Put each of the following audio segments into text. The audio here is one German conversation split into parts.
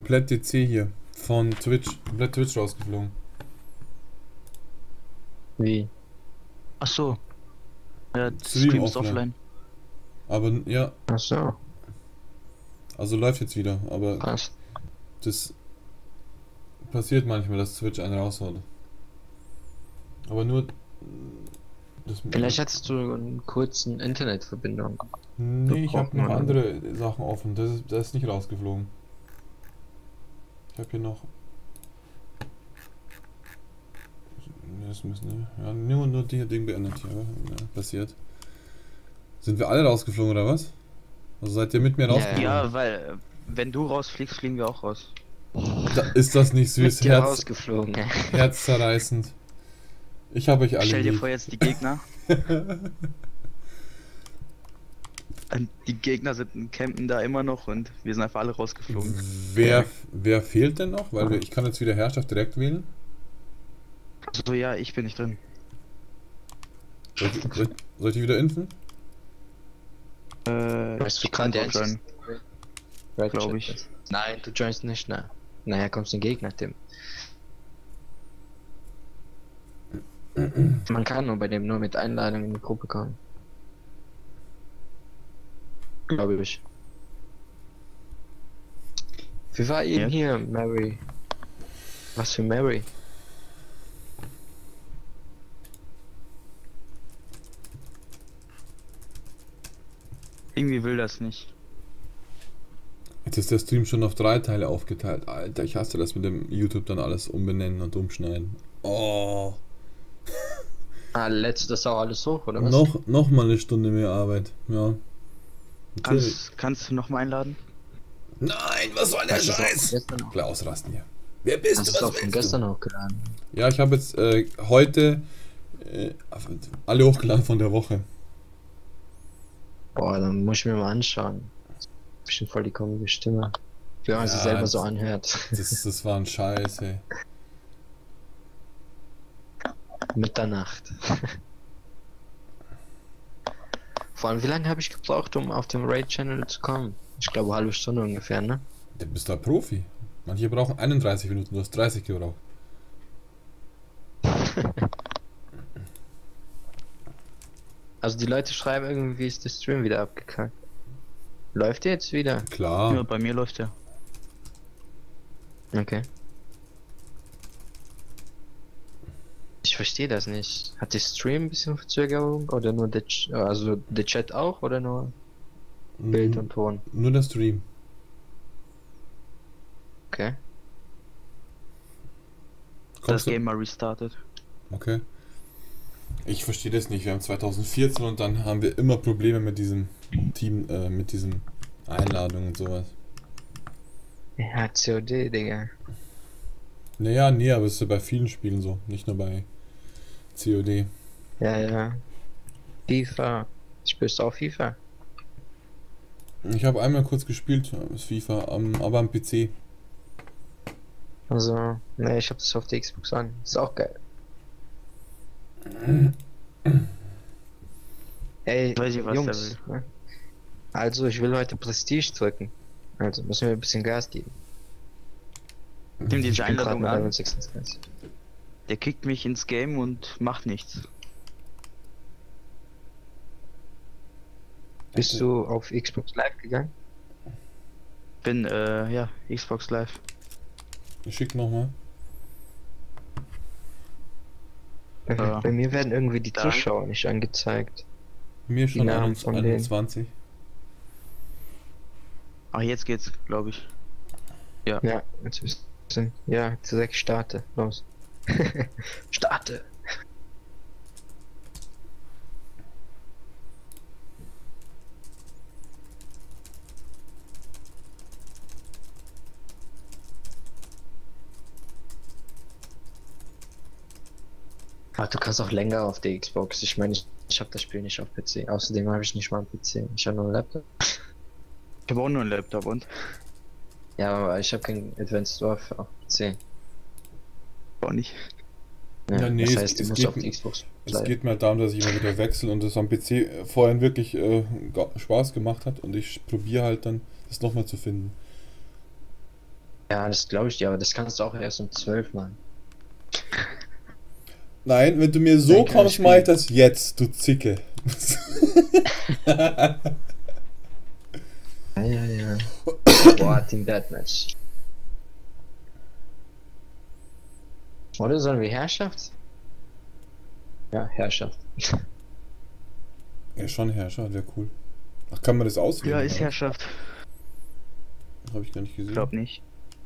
komplett DC hier. Von Twitch. Komplett Twitch rausgeflogen. Wie? Ach so. Ja, Stream Stream ist offline. offline. Aber ja, Ach so, also läuft jetzt wieder. Aber krass. das passiert manchmal, dass Twitch einen raushaut. Aber nur. Das, Vielleicht hattest du einen kurzen Internetverbindung. nee, ich habe noch Mal. andere Sachen offen. Das ist nicht rausgeflogen. Ich habe hier noch. Das müssen. Ja, nur die Ding beendet hier. Ja, passiert. Sind wir alle rausgeflogen oder was? Also seid ihr mit mir Ja, rausgeflogen? Ja, weil wenn du rausfliegst, fliegen wir auch raus. Ist das nicht süß? Bist dir rausgeflogen. Herzzerreißend. Ich habe euch alle Stell dir lieb. vor, jetzt die Gegner. Und die Gegner sind campen da immer noch und wir sind einfach alle rausgeflogen. Wer fehlt denn noch? Weil ich kann jetzt wieder Herrschaft direkt wählen. So, ja, ich bin nicht drin. Soll ich die wieder impfen? Weißt du, kann kann auch sein. Glaub ich. Nein, du joinst nicht, ne? Naja, kommst du Gegner, Tim. Man kann nur bei dem nur mit Einladung in die Gruppe kommen. Glaube ich. Wie war eben Ja. hier, Mary? Was für Mary? Irgendwie will das nicht. Jetzt ist der Stream schon auf 3 Teile aufgeteilt. Alter, ich hasse das mit dem YouTube dann alles umbenennen und umschneiden. Oh. Ah, lädst du das auch alles hoch, oder was? Noch mal eine Stunde mehr Arbeit. Ja. Natürlich. Kannst du noch mal einladen? Nein, was soll der Hast du es auch Scheiß? von gestern noch- Gleich ausrasten hier. Wer bist Hast du? du es Was auch von willst du? gestern hochgeladen? Ja, ich habe jetzt heute alle hochgeladen von der Woche. Boah, dann muss ich mir mal anschauen. Bestimmt voll die komische Stimme. Wie man Ja, sich selber das- so anhört. Das war ein Scheiß, ey. Mitternacht. Vor allem, wie lange habe ich gebraucht, um auf dem Raid-Channel zu kommen? Ich glaube, eine halbe Stunde ungefähr, ne? Du bist da Profi. Manche brauchen 31 Minuten, du hast 30 gebraucht. Also die Leute schreiben irgendwie, ist der Stream wieder abgekackt. Läuft der jetzt wieder? Klar. Ja, bei mir läuft der. Okay. Ich verstehe das nicht. Hat der Stream ein bisschen Verzögerung oder nur also der Chat auch oder nur Bild und Ton? Nur der Stream. Okay. Das Kommst du? Game mal restartet. Okay. Ich verstehe das nicht. Wir haben 2014 und dann haben wir immer Probleme mit diesem Team, mit diesem Einladungen und sowas. Ja, COD, Digga. Naja, nee, aber es ist ja bei vielen Spielen so, nicht nur bei COD. Ja, ja. FIFA. Spielst du auch FIFA? Ich habe einmal kurz gespielt, das FIFA, aber am PC. Also, ne, ich hab das auf der Xbox an. Ist auch geil. Ey, Weiß ich, was der Jungs. Ne? Also, ich will heute Prestige drücken. Also, müssen wir ein bisschen Gas geben. Nimm die Ich bin gerade Einladung mit an. Level 26. Der kickt mich ins Game und macht nichts. Bist du auf Xbox Live gegangen? Bin, ja, Xbox Live. Ich schick nochmal. Ja. Bei mir werden irgendwie die Da. Zuschauer nicht angezeigt. Mir schon Namen von denen. 21. Ach, jetzt geht's, glaube ich. Ja, jetzt bisschen. Ja, zu 6 starte. Los. Starte! Ach, du kannst auch länger auf der Xbox. Ich meine, ich habe das Spiel nicht auf PC. Außerdem habe ich nicht mal einen PC. Ich habe nur einen Laptop. Ich habe auch nur einen Laptop und Ja, aber ich habe keinen Advanced Warfare auf PC. auch nicht. Ja, nee, das es- heißt, du es musst geht- auf die Xbox Es bleiben. geht mir halt darum, dass ich immer wieder wechsle und das am PC vorhin wirklich Spaß gemacht hat und ich probiere halt dann, das nochmal zu finden. Ja, das glaube ich dir, aber das kannst du auch erst um 12 machen. Nein, wenn du mir so Dann kann kommst, ich mach ich spielen. das jetzt, du Zicke. Ja, ja, ja. Boah, Team Deathmatch. Oder sollen wir Herrschaft? Ja, Herrschaft. Ja, schon Herrscher, wäre cool. Ach, kann man das auswählen? Ja, ist oder? Herrschaft. Habe ich gar nicht gesehen. Glaub nicht.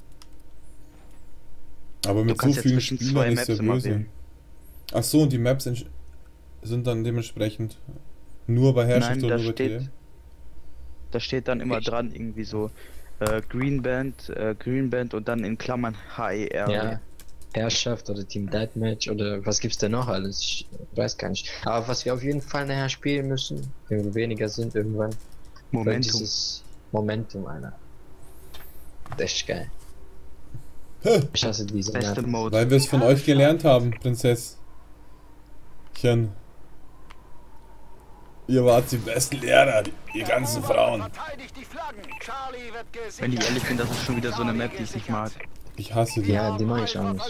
Aber Du mit so kannst ja vielen zwischen Spielern zwei ist Maps ja immer böse. wählen. Ach so, und die Maps sind dann dementsprechend nur bei Herrschaft Nein, oder da nur bei steht, TM? da steht dann immer dran irgendwie so Green Band und dann in Klammern HER. Ja, Herrschaft oder Team Deathmatch oder was gibt's denn noch alles? Ich weiß gar nicht. Aber was wir auf jeden Fall nachher spielen müssen, wenn wir weniger sind irgendwann, wird Momentum. dieses Momentum, Alter. Das ist echt geil. Hä? Ich hasse diese Beste Map. Mode. Weil wir es von euch gelernt haben, Prinzesschen. Ihr wart die besten Lehrer, ihr ganzen Frauen. Wenn ich ehrlich bin, das ist schon wieder so eine Map, die ich nicht mag. Ich hasse die. Ja, die mag ich auch nicht.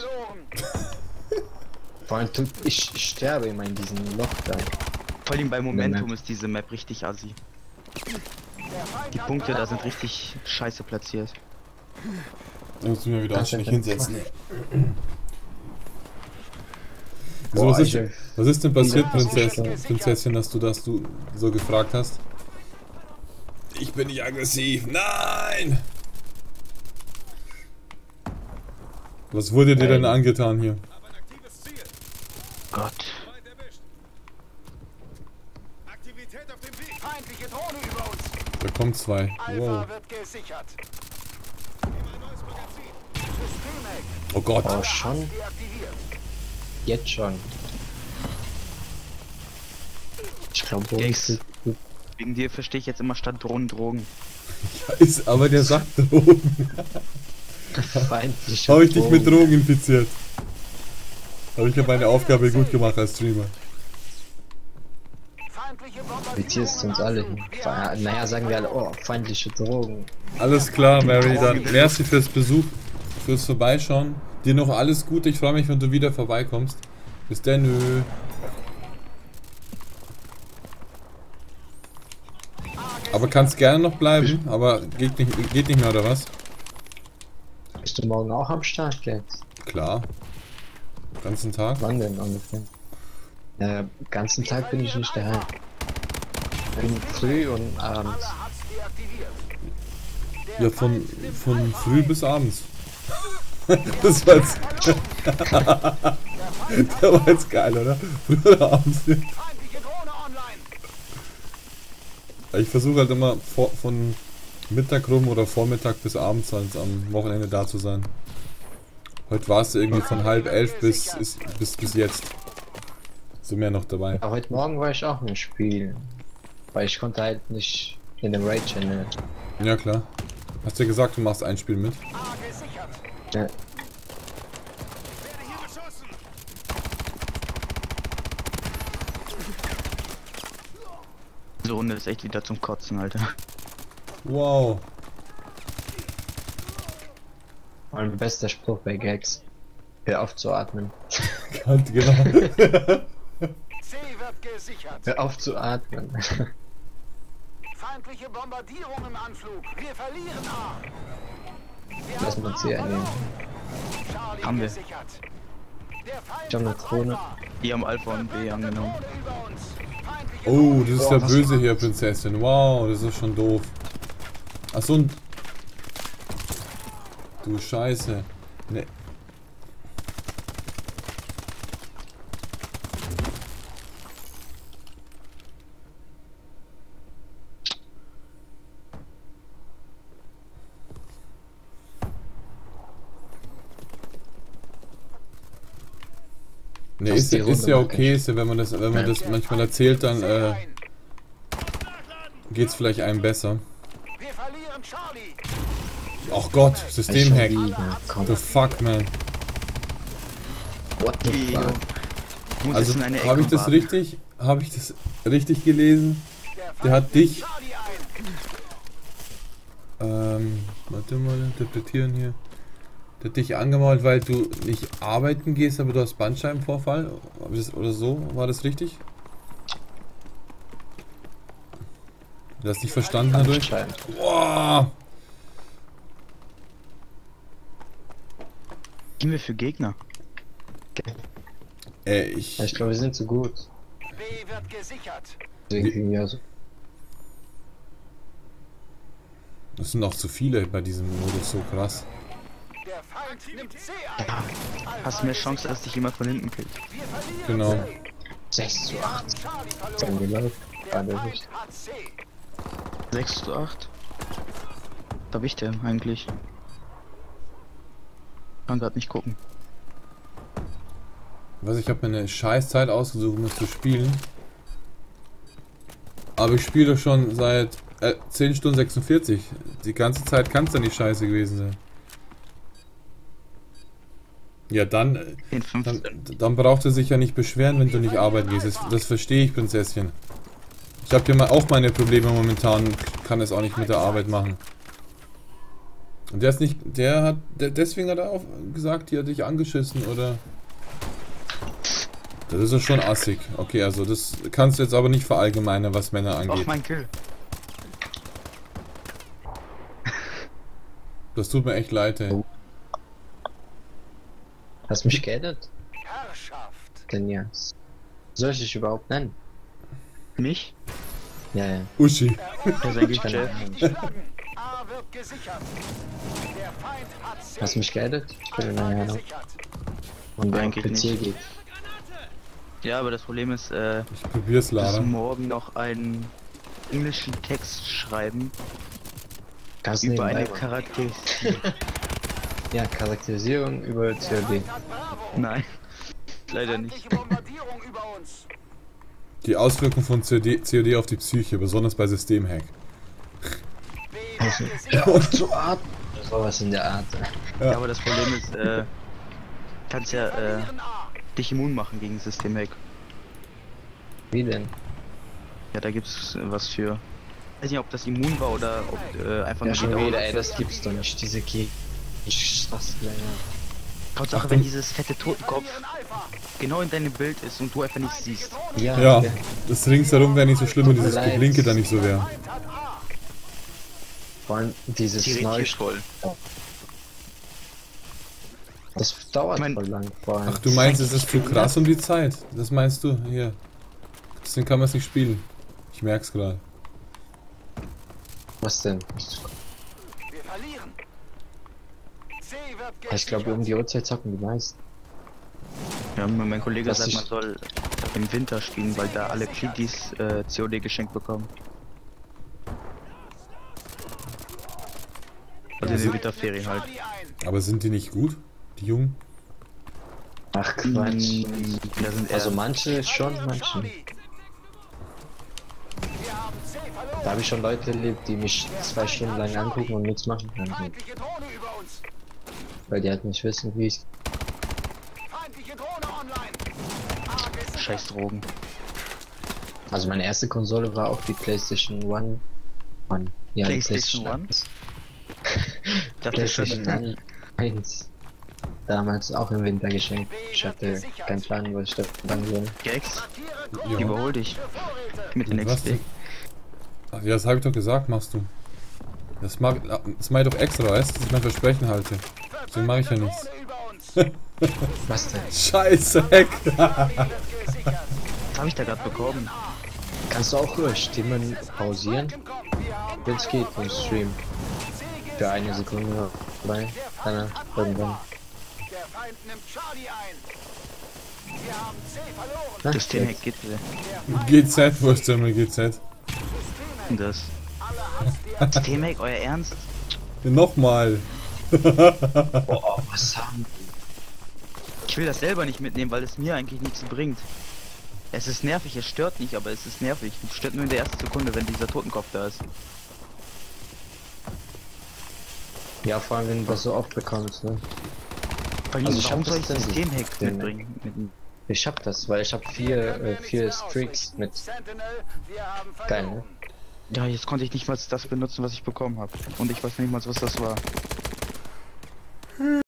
Vor allem ich sterbe immer in diesem Loch da. Vor allem bei Momentum Map. ist diese Map richtig assi. Die Punkte da sind richtig scheiße platziert. Da musst du mir wieder Kannst anständig einfach hinsetzen. Boah, So, ich- was ist denn passiert, Ja, Prinzessin, dass du so gefragt hast? Ich bin nicht aggressiv. Nein! Was wurde dir denn Nein. angetan hier? Gott. Feindliche Drohne über uns. Da kommen zwei. Alpha Wow. wird gesichert. Systemhack Oh Gott. Oh, schon? deaktiviert. Jetzt schon. Ich glaube, Gags. Wegen dir verstehe ich jetzt immer statt Drogen. Ist aber der sagt Drogen. feindliche Habe ich dich mit Drogen. Drogen infiziert? Habe ich ja meine Aufgabe gut gemacht als Streamer. Feindliche Infizierst uns alle hin. Naja, sagen wir alle, oh, feindliche Drogen. Alles klar, Mary, dann merci fürs Besuch, fürs Vorbeischauen. Dir noch alles Gute, ich freue mich, wenn du wieder vorbeikommst. Bis dann. Aber kannst gerne noch bleiben, aber geht nicht mehr, oder was? Bist du morgen auch am Start, Gags? Klar. Ganzen Tag. Wann denn ungefähr? Ganzen Tag bin ich nicht daheim. Bin früh und abends. hat's deaktiviert. Ja, von früh bis abends. Das war jetzt... Der war jetzt geil, oder? Früh oder abends. Feindliche Drohne online. Ich versuche halt immer von Mittag rum oder Vormittag bis abends halt am Wochenende da zu sein. Heute war es irgendwie von 10:30 bis jetzt. So mehr noch dabei. Aber heute Morgen war ich auch im Spiel. Weil ich konnte halt nicht in dem Raid-Channel. Ja klar. Hast du ja gesagt, du machst ein Spiel mit. A gesichert. Ja, Werde hier beschossen. Diese Runde ist echt wieder zum Kotzen, Alter. Wow. mein bester Spruch bei Gags. Hör auf zu atmen. Genau. C wird gesichert. Hör auf zu atmen. Feindliche Bombardierung im Anflug. Wir verlieren A. Wir Lass mal C einnehmen. Charlie Haben wir. gesichert. Der Feind Ich hab eine hat Krone. Alpha. Die haben Alpha und B angenommen. Drohne über uns. Feindliche Oh, das ist Boah, der was- Böse hier, Prinzessin. Wow, das ist schon doof. Achso, und... Du Scheiße. Ne. Ne, Das ist, ist die ist Runde, ja mag okay, ich. ist ja, wenn man das manchmal erzählt, dann ein. geht's vielleicht einem besser. Wir verlieren Charlie. Ach Gott, Systemhack. Schon wieder, komm. The fuck, man. What the fuck? Muss Also, jetzt in eine habe ich Ecke das warten. habe ich das richtig gelesen? Der hat dich, Charlie ein. warte mal, interpretieren hier. Der hat dich angemault, weil du nicht arbeiten gehst, aber du hast Bandscheibenvorfall? Oder so? War das richtig? Du hast nicht verstanden dadurch? Boah! Gehen wir für Gegner. Ich glaube, wir sind zu gut. B wird gesichert. Deswegen, ja, so. Das sind auch zu viele bei diesem Modus, so krass. Der Feind nimmt C ein. Ja, hast mehr Chance, dass dich jemand von hinten killt. Wir verlieren Genau. C. 6 zu Wir 8. haben Charlie Dann verloren. gelaufen. Der Gerade Feind nicht. hat C. 6 zu 8. Da hab ich denn eigentlich? Kann grad nicht gucken. Ich habe mir eine scheiß Zeit ausgesucht, um es zu spielen. Aber ich spiele schon seit 10 Stunden 46. Die ganze Zeit kann es dann nicht scheiße gewesen sein. Ja, dann, 10, 15. dann braucht er sich ja nicht beschweren, wenn du nicht arbeiten gehst. Das verstehe ich, Prinzesschen. Ich habe ja auch meine Probleme momentan, kann es auch nicht mit der Arbeit machen. Und der ist nicht, deswegen hat er auch gesagt, die hat dich angeschissen, oder? Das ist ja schon assig. Okay, also das kannst du jetzt aber nicht verallgemeinern, was Männer Auch angeht. mein Kill. Das tut mir echt leid, ey. Hast mich geaddet? Herrschaft. Denn ja. Soll ich dich überhaupt nennen? Mich? Ja, ja. Uschi. Das ist eigentlich Keine Jeff. Ahnung. Geschlagen. A wird gesichert. Der Feind hat C. Hast mich geaddet? Ich bin in Alpha der Ahnung. gesichert. Und wer auf Eigentlich PC nicht. geht. Ja, aber das Problem ist, Ich probier's, ich muss Lara. morgen noch einen englischen Text schreiben Kannst du über eine nebenbei machen. Charakterisierung. Ja, Charakterisierung über Der COD. Feind hat Bravo. Nein, leider nicht. Feindliche Bombardierung über uns. Die Auswirkungen von COD auf die Psyche, besonders bei Systemhack. B wird gesichert. Zu Art. Sowas in der Art. Ja, aber das Problem ist, kannst ja Verlieren A. dich immun machen gegen Systemhack. Wie denn? Ja, da gibt's was für. Ich weiß nicht, ob das immun war oder ob einfach Ja, nur schon gedauert. wieder, ey, das gibt's doch nicht. Diese Key. Ich hasse gleich. Hauptsache, wenn dieses fette Totenkopf genau in deinem Bild ist und du einfach nicht siehst. Ja, Ja, das ringsherum wäre nicht so schlimm und dieses Leid. Geblinke da nicht so wäre. Feind hat A. vor allem dieses Theoretisch Neu. voll. Das dauert Ich mein- voll lang. Vor allem. Ach, du meinst, es ist zu krass um die Zeit? Das meinst du? Hier. Deswegen kann man es nicht spielen. Ich merk's gerade. Was denn? Wir verlieren. C wird gesichert. Ich glaube, um die Uhrzeit zocken die meisten. Ja, mein Kollege Das sagt, ist- man soll im Winter spielen, weil da alle Kiddies COD geschenkt bekommen. Also in den Winterferien halt. Charlie ein. Aber sind die nicht gut? Die Jungen? Ach Quatsch. Da sind Also eher manche schon, Verlieren manche. Charlie. Wir haben C verloren. Da habe ich schon Leute erlebt, die mich 2 Stunden lang angucken und nichts machen können. Feindliche Drohne über uns. Weil die halt nicht wissen, wie ich. Feindliche Drohne online. A gesichert. scheiß Drogen. Also meine erste Konsole war auch die PlayStation 1. Ja, die PlayStation 1? Das ist PlayStation schon 1. Damals auch im Winter geschenkt. Ich hatte keinen Plan, was ich da dann soll. Gags. Markiere Ja. Überhol dich für Vorräte. mit den Und was XP. denn? Ach ja, das habe ich doch gesagt, machst du. Das mach ich doch extra, weißt du, dass ich mein Versprechen halte. Deswegen mache ich ja nichts. Drohne über uns. Was denn? Scheiße, Heck! B wird gesichert. Was habe ich da gerade bekommen? Kannst du auch Stimmen pausieren? Wir haben Wenn es geht im Stream. C Für eine Sekunde dabei. Dann irgendwann. Der Feind nimmt Charlie ein. Wir haben C verloren. Na, Systemhack geht bitte. GZ, wo ist denn mal GZ? Das. Alle Systemhack, euer Ernst? Nochmal! Oh, was haben Ich will das selber nicht mitnehmen, weil es mir eigentlich nichts bringt. Es ist nervig, es stört nicht, aber es ist nervig. Es stört nur in der ersten Sekunde, wenn dieser Totenkopf da ist. Ja, vor allem wenn du das so oft bekommst, ne? Vor allem, Also ich warum hab soll ich das denn Systemhack den- mitbringen? Ich hab das, weil ich hab vier Streaks mit. Sentinel, wir haben Geil, ne? verloren. Ja, jetzt konnte ich nicht mal das benutzen, was ich bekommen habe. Und ich weiß nicht mal, was das war.